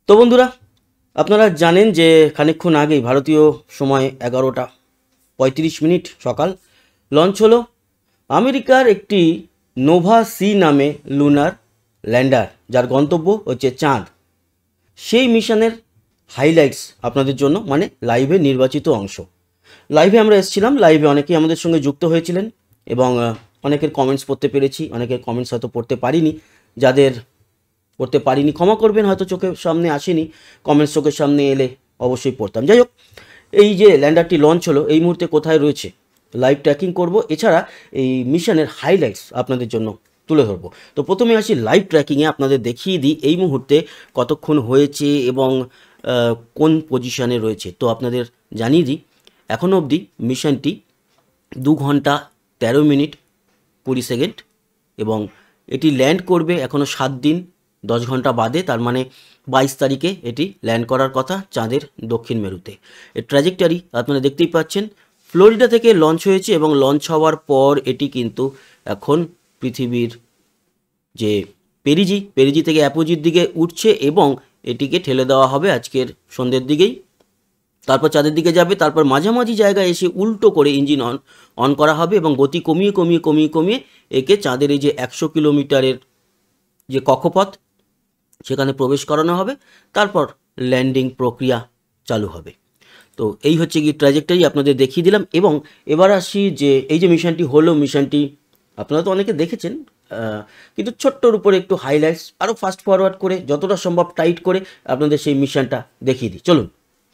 তো বন্ধুরা, আপনারা জানেন যে খানিকক্ষণ আগেই ভারতীয় সময় 11:35 সকাল লঞ্চ হলো আমেরিকার একটি নোভা সি নামে লুনার ল্যান্ডার, যার গন্তব্য হচ্ছে চাঁদ। সেই মিশনের হাইলাইটস আপনাদের জন্য, মানে লাইভে নির্বাচিত অংশ। লাইভে আমরা এসেছিলাম, লাইভে অনেকেই আমাদের সঙ্গে যুক্ত হয়েছিলেন এবং অনেকের কমেন্টস পড়তে পেরেছি, অনেকের কমেন্টস হয়তো পড়তে পারিনি। যাদের পড়তে পারিনি ক্ষমা করবেন, হয়তো চোখের সামনে আসেনি, কমেন্টস চোখের সামনে এলে অবশ্যই পড়তাম। যাই হোক, এই যে ল্যান্ডারটি লঞ্চ হলো এই মুহূর্তে কোথায় রয়েছে লাইভ ট্র্যাকিং করব, এছাড়া এই মিশনের হাইলাইটস আপনাদের জন্য তুলে ধরবো। তো প্রথমে আসি লাইভ ট্র্যাকিংয়ে, আপনাদের দেখিয়ে দিই এই মুহূর্তে কতক্ষণ হয়েছে এবং কোন পজিশানে রয়েছে। তো আপনাদের জানিয়ে দিই, এখনও অবধি মিশনটি 2 ঘন্টা 13 মিনিট 20 সেকেন্ড এবং এটি ল্যান্ড করবে এখনও 7 দিন 10 ঘন্টা বাদে, তার মানে 22 তারিখে এটি ল্যান্ড করার কথা চাঁদের দক্ষিণ মেরুতে। এর ট্র্যাজেক্টরি আপনারা দেখতেই পাচ্ছেন, ফ্লোরিডা থেকে লঞ্চ হয়েছে এবং লঞ্চ হওয়ার পর এটি কিন্তু এখন পৃথিবীর যে পেরিজি থেকে অ্যাপোজির দিকে উঠছে এবং এটিকে ঠেলে দেওয়া হবে আজকের সন্ধ্যের দিকেই। তারপর চাঁদের দিকে যাবে, তারপর মাঝামাঝি জায়গায় এসে উল্টো করে ইঞ্জিন অন করা হবে এবং গতি কমিয়ে একে চাঁদের এই যে 100 কিলোমিটারের যে কক্ষপথ সেখানে প্রবেশ করানো হবে, তারপর ল্যান্ডিং প্রক্রিয়া চালু হবে। তো এই হচ্ছে কি ট্র্যাজেক্টরি আপনাদের দেখিয়ে দিলাম। এবং এবার আসি যে এই যে মিশনটি হলো, মিশনটি আপনারা তো অনেকে দেখেছেন, কিন্তু ছোট্টর উপরে একটু হাইলাইটস আরও ফাস্ট ফরওয়ার্ড করে যতটা সম্ভব টাইট করে আপনাদের সেই মিশনটা দেখিয়ে দিই। চলুন।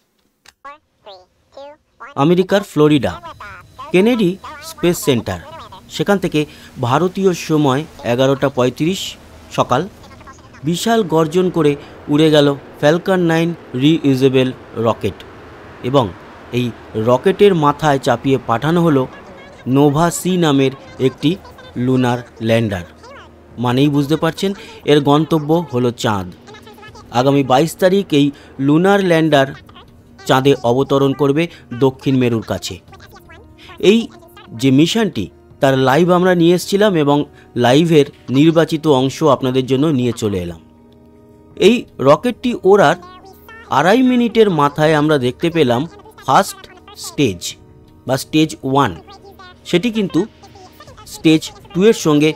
আমেরিকার ফ্লোরিডা কেনেডি স্পেস সেন্টার, সেখান থেকে ভারতীয় সময় 11:35 সকাল বিশাল গর্জন করে উড়ে গেল ফ্যালকন 9 রিইউজেবল রকেট এবং এই রকেটের মাথায় চাপিয়ে পাঠানো হলো নোভা সি নামের একটি লুনার ল্যান্ডার। মানেই বুঝতে পারছেন এর গন্তব্য হলো চাঁদ। আগামী 22 তারিখ এই লুনার ল্যান্ডার চাঁদে অবতরণ করবে দক্ষিণ মেরুর কাছে। এই যে মিশনটি তার লাইভ আমরা নিয়ে এসেছিলাম এবং লাইভের নির্বাচিত অংশ আপনাদের জন্য নিয়ে চলে এলাম। এই রকেটটি ওড়ার 2.5 মিনিটের মাথায় আমরা দেখতে পেলাম ফার্স্ট স্টেজ বা স্টেজ 1, সেটি কিন্তু স্টেজ 2 এর সঙ্গে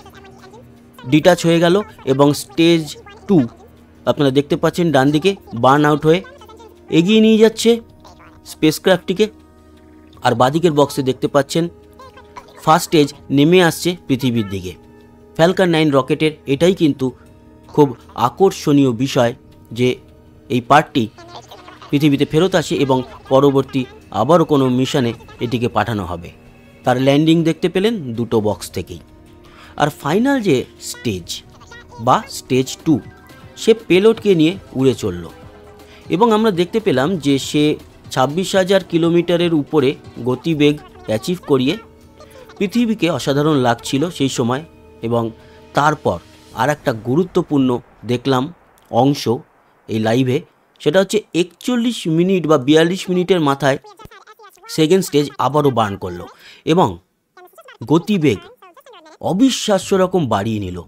ডিটাচ হয়ে গেল এবং স্টেজ 2 আপনারা দেখতে পাচ্ছেন ডান দিকে বার্ন আউট হয়ে এগিয়ে নিয়ে যাচ্ছে স্পেসক্রাফটটিকে। আর বাদিকের বক্সে দেখতে পাচ্ছেন ফার্স্ট স্টেজ নেমে আসছে পৃথিবীর দিকে। ফ্যালকন 9 রকেটের এটাই কিন্তু খুব আকর্ষণীয় বিষয় যে এই পার্টটি পৃথিবীতে ফেরত আসে এবং পরবর্তী আবারও কোনো মিশনে এটিকে পাঠানো হবে। তার ল্যান্ডিং দেখতে পেলেন দুটো বক্স থেকেই। আর ফাইনাল যে স্টেজ বা স্টেজ 2, সে পেলোডকে নিয়ে উড়ে চলল এবং আমরা দেখতে পেলাম যে সে 26,000 কিলোমিটারের উপরে গতিবেগ অ্যাচিভ করিয়ে পৃথিবীকে অসাধারণ লাগছিল সেই সময়। এবং তারপর আর একটা গুরুত্বপূর্ণ দেখলাম অংশ এই লাইভে, সেটা হচ্ছে 41 মিনিট বা 42 মিনিটের মাথায় সেকেন্ড স্টেজ আবারও বার্ন করলো এবং গতিবেগ অবিশ্বাস্য রকম বাড়িয়ে নিল।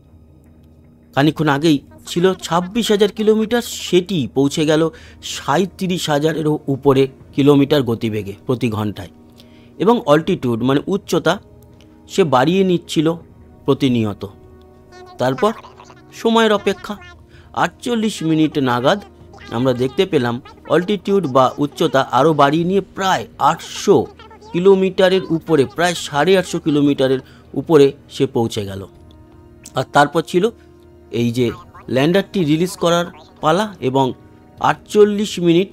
খানিকক্ষণ আগেই ছিল 26,000 কিলোমিটার, সেটি পৌঁছে গেল 37,000-এরও উপরে কিলোমিটার গতিবেগে প্রতি ঘন্টায়। এবং অল্টিটিউড মানে উচ্চতা সে বাড়িয়ে নিচ্ছিল প্রতিনিয়ত। তারপর সময়ের অপেক্ষা 48 মিনিট নাগাদ আমরা দেখতে পেলাম অল্টিটিউড বা উচ্চতা আরও বাড়িয়ে নিয়ে প্রায় 800 কিলোমিটারের উপরে, প্রায় 850 কিলোমিটারের উপরে সে পৌঁছে গেল। আর তারপর ছিল এই যে ল্যান্ডারটি রিলিজ করার পালা এবং 48 মিনিট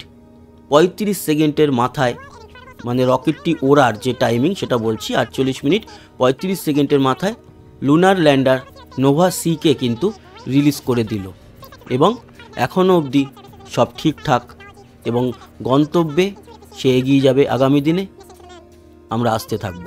35 সেকেন্ডের মাথায়, মানে রকেটটি ওড়ার যে টাইমিং সেটা বলছি, 48 মিনিট 35 সেকেন্ডের মাথায় লুনার ল্যান্ডার নোভা সিকে কিন্তু রিলিজ করে দিল এবং এখনও অবধি সব ঠিকঠাক এবং গন্তব্যে সে এগিয়ে যাবে। আগামী দিনে আমরা আসতে থাকব।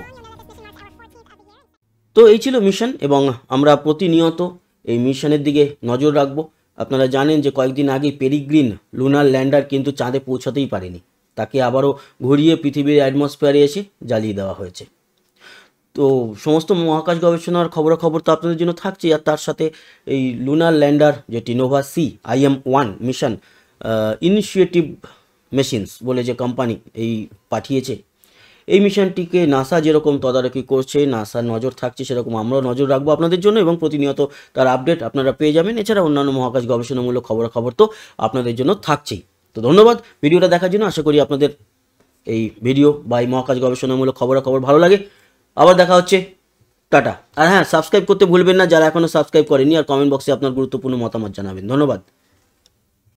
তো এই ছিল মিশন এবং আমরা প্রতিনিয়ত এই মিশনের দিকে নজর রাখবো। আপনারা জানেন যে কয়েকদিন আগে পেরিগ্রিন লুনার ল্যান্ডার কিন্তু চাঁদে পৌঁছাতেই পারেনি, তাকে আবারও ঘুরিয়ে পৃথিবীর অ্যাটমসফিয়ারে এসে জ্বালিয়ে দেওয়া হয়েছে। তো সমস্ত মহাকাশ গবেষণার খবরাখবর তো আপনাদের জন্য থাকছে, আর তার সাথে এই লুনার ল্যান্ডার যেটি Nova C IM-1 mission Intuitive Machines বলে যে কোম্পানি এই পাঠিয়েছে, এই মিশনটিকে নাসা যেরকম তদারকি করছে, নাসার নজর থাকছে, সেরকম আমরাও নজর রাখবো আপনাদের জন্য এবং প্রতিনিয়ত তার আপডেট আপনারা পেয়ে যাবেন। এছাড়া অন্যান্য মহাকাশ গবেষণামূলক খবর তো আপনাদের জন্য থাকছেই। তো ধন্যবাদ ভিডিওটা দেখার জন্য। আশা করি আপনাদের এই ভিডিও বা এই মহাকাশ গবেষণামূলক খবর ভালো লাগে। আবার দেখা হচ্ছে, টাটা। আর হ্যাঁ, সাবস্ক্রাইব করতে ভুলবেন না যারা এখনও সাবস্ক্রাইব করেনি, আর কমেন্ট বক্সে আপনার গুরুত্বপূর্ণ মতামত জানাবেন। ধন্যবাদ।